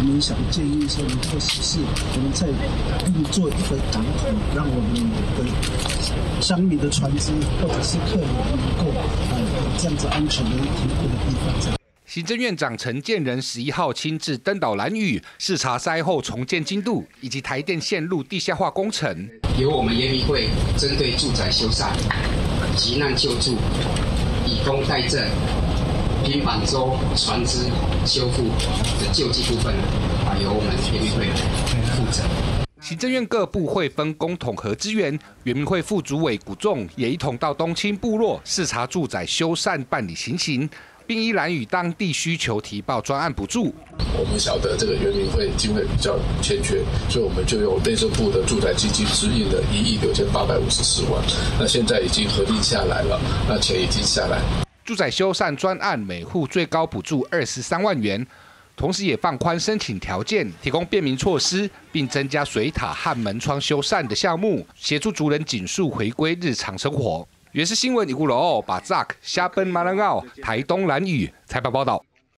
们想建议说，或许是我们在做一个港口，让我们的乡民的船只或者是客人能够这样子安全的停泊的地方。 行政院长陈建仁11号亲自登岛兰屿，视察灾后重建进度以及台电线路地下化工程。 由我们原民会针对住宅修缮、急难救助、以工代赈、平板舟船只修复的救济部分，由我们原民会负责。 行政院各部会分工统合资源，原民会副主委古仲也一同到东清部落视察住宅修缮办理情形，并依兰屿当地需求提报专案补助。 我们晓得这个原民会经费比较欠缺，所以我们就用内政部的住宅基金指引了1亿6854万，那现在已经核定下来了，那钱已经下来。 住宅修缮专案每户最高补助23万元。同时也放宽申请条件，提供便民措施，并增加水塔和门窗修缮的项目，协助族人紧速回归日常生活。原是新闻196把 ZAK 下奔马兰澳台东兰屿采访报道。